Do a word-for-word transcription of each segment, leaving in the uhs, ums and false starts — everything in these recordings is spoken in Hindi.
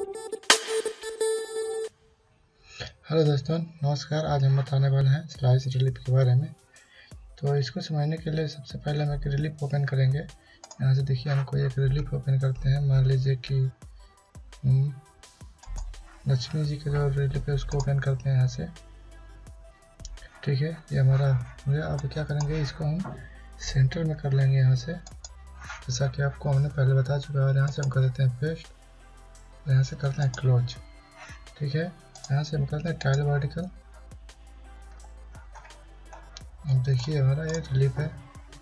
हेलो दोस्तों, नमस्कार। आज हम बताने वाले हैं स्लाइस रिलीफ के बारे में। तो इसको समझने के लिए सबसे पहले हम एक रिलीफ ओपन करेंगे। यहाँ से देखिए, हम कोई एक रिलीफ ओपन करते हैं। मान लीजिए कि लक्ष्मी जी का जो रिलीफ है उसको ओपन करते हैं यहाँ से। ठीक है, ये हमारा हो गया। अब क्या करेंगे, इसको हम सेंटर में कर लेंगे यहाँ से, जैसा कि आपको हमने पहले बता चुका है। यहाँ से हम कर देते हैं पेस्ट, यहाँ से करते हैं क्लोज। ठीक है, यहाँ से हम करते हैं टाइल वर्टिकल। अब देखिए हमारा ये रिलीफ है।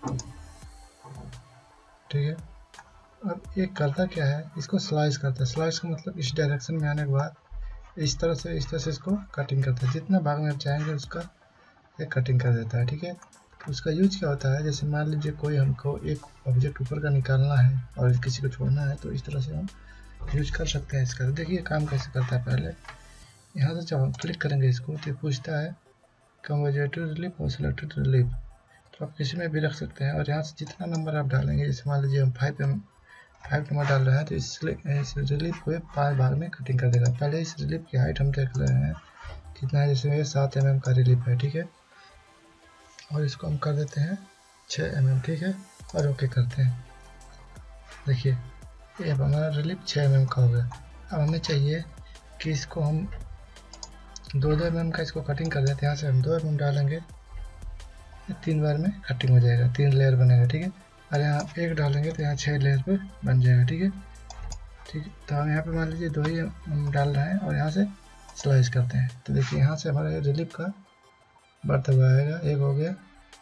ठीक है, अब ये करता क्या है, इसको स्लाइस करता है। स्लाइस का मतलब इस डायरेक्शन में आने के बाद इस तरह से इस तरह से इसको कटिंग करता है। जितना भाग में आप चाहेंगे उसका ये कटिंग कर देता है। ठीक है, उसका यूज क्या होता है, जैसे मान लीजिए कोई हमको एक ऑब्जेक्ट ऊपर का निकालना है और किसी को छोड़ना है, तो इस तरह से हम यूज कर सकते हैं इसका। देखिए काम कैसे करता है। पहले यहाँ से जब हम क्लिक करेंगे इसको तो पूछता है कंजर्वेटिव रिलीफ और सिलेक्टेड रिलीफ, तो आप किसी में भी रख सकते हैं। और यहाँ से जितना नंबर आप डालेंगे, जैसे मान लीजिए हम फाइव एम फाइव नंबर डाल रहे हैं, तो इस, इस रिलीफ को पाँच भाग में कटिंग कर देगा। पहले इस रिलीफ की हाइट हम देख रहे हैं कितना है, जैसे ये सात एम एम का रिलीफ है। ठीक है, और इसको हम कर देते हैं छः एम एम। ठीक है, और ओके करते हैं। देखिए ये अब हमारा रिलीफ छः एम एम का हो गया। अब हमें चाहिए कि इसको हम दो दो एम एम का इसको कटिंग कर देते हैं। यहाँ से हम दो एम एम डालेंगे, तीन बार में कटिंग हो जाएगा, तीन लेयर बनेगा। ठीक है, और यहाँ एक डालेंगे तो यहाँ छः लेयर पे बन जाएगा। ठीक है, ठीक है, तो हम यहाँ पे मान लीजिए दो ही हम डाल रहे हैं और यहाँ से स्लाइस करते हैं। तो देखिए यहाँ से हमारा रिलीफ का बढ़ता हुआ आएगा। एक हो गया,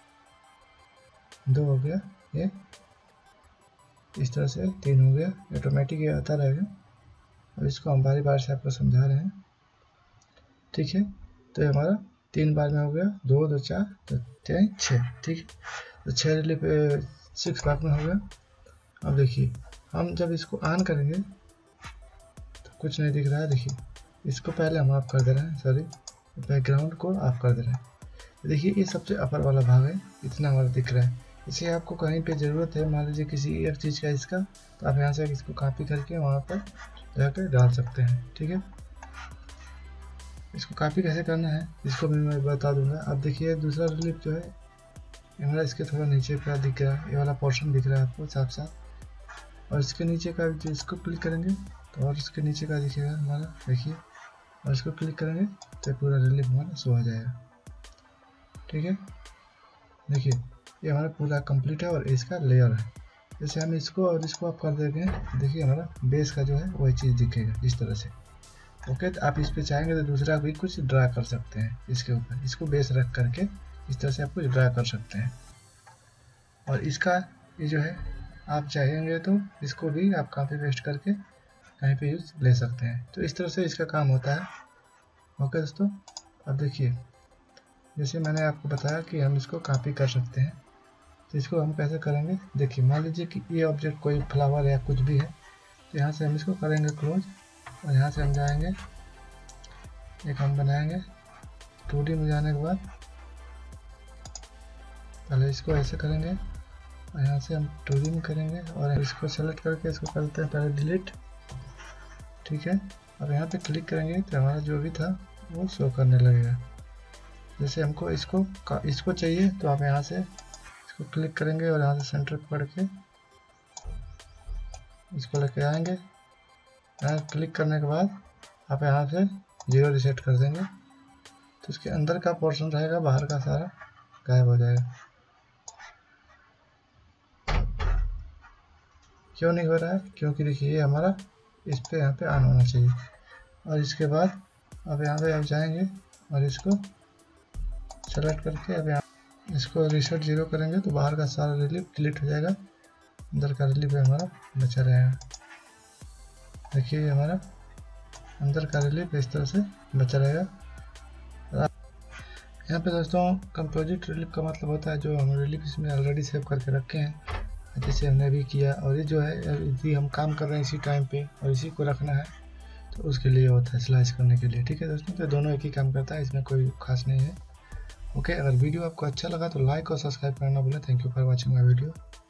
दो हो गया, ये इस तरह से तीन हो गया। ऑटोमेटिक ये आता रहेगा और इसको हम बारी बार से आपको समझा रहे हैं। ठीक है, तो ये हमारा तीन बार में हो गया, दो दो चार तो तीन छः। ठीक है, तो छः रिलीफ सिक्स भाग में हो गया। अब देखिए हम जब इसको ऑन करेंगे तो कुछ नहीं दिख रहा है। देखिए इसको पहले हम ऑफ कर दे रहे हैं, सॉरी बैकग्राउंड को ऑफ कर दे रहे हैं। देखिए ये सबसे अपर वाला भाग है, इतना हमारा दिख रहा है। इसे आपको कहीं पे ज़रूरत है, मान लीजिए किसी एक चीज़ का इसका, तो आप यहाँ से इसको कॉपी करके वहाँ पर जाकर डाल सकते हैं। ठीक है, इसको कॉपी कैसे करना है इसको भी मैं बता दूंगा। अब देखिए दूसरा रिलीफ जो है हमारा इसके थोड़ा नीचे का दिख रहा है, ये वाला पोर्शन दिख रहा है आपको साफ साफ। और इसके नीचे का जो इसको क्लिक करेंगे तो और इसके नीचे का दिखेगा हमारा, देखिए। और इसको क्लिक करेंगे तो पूरा रिलीफ हमारा शो आ जाएगा। ठीक है, देखिए ये हमारा पूरा कंप्लीट है और इसका लेयर है। जैसे हम इसको और इसको आप कर देंगे, देखिए हमारा बेस का जो है वही चीज़ दिखेगा इस तरह से। ओके, तो आप इस पे चाहेंगे तो दूसरा भी कुछ ड्रा कर सकते हैं इसके ऊपर। इसको बेस रख करके इस तरह से आप कुछ ड्रा कर सकते हैं। और इसका ये जो है आप चाहेंगे तो इसको भी आप कॉपी पेस्ट करके कहीं पे यूज ले सकते हैं। तो इस तरह से इसका काम होता है। ओके दोस्तों, अब देखिए जैसे मैंने आपको बताया कि हम इसको कॉपी कर सकते हैं, तो इसको हम कैसे करेंगे। देखिए मान लीजिए कि ये ऑब्जेक्ट कोई फ्लावर या कुछ भी है, तो यहाँ से हम इसको करेंगे क्लोज। और यहाँ से हम जाएंगे, एक हम बनाएंगे टू डी में जाने के बाद पहले इसको ऐसे करेंगे और यहाँ से हम टू डी में करेंगे और इसको सेलेक्ट करके इसको करते हैं पहले डिलीट। ठीक है, अब यहाँ पे क्लिक करेंगे तो हमारा जो भी था वो शो करने लगेगा। जैसे हमको इसको इसको चाहिए तो आप यहाँ से इसको क्लिक करेंगे और यहाँ से सेंटर पकड़ के इसको लेके आएंगे। यहाँ क्लिक करने के बाद आप यहाँ से जीरो रिसेट कर देंगे, तो इसके अंदर का पोर्शन रहेगा, बाहर का सारा गायब हो जाएगा। क्यों नहीं हो रहा है, क्योंकि देखिए ये हमारा इस पे यहाँ पे ऑन होना चाहिए। और इसके बाद अब यहाँ पे आप जाएंगे और इसको सेलेक्ट करके अब यहाँ इसको रिसेट जीरो करेंगे तो बाहर का सारा रिलीफ डिलीट हो जाएगा, अंदर का रिलीफ हमारा बचा रहेगा। देखिए हमारा अंदर का रिलीफ इस तरह से बचा रहेगा। यहाँ पे दोस्तों कंपोजिट रिलीफ का मतलब होता है जो हम रिलीफ इसमें ऑलरेडी सेव करके रखे हैं, जैसे हमने अभी किया। और ये जो है यदि हम काम कर रहे हैं इसी टाइम पे और इसी को रखना है तो उसके लिए होता है स्लाइस करने के लिए। ठीक है दोस्तों, तो दोनों एक ही काम करता है, इसमें कोई खास नहीं है। ओके, अगर वीडियो आपको अच्छा लगा तो लाइक और सब्सक्राइब करना भूलें। Thank you for watching my video.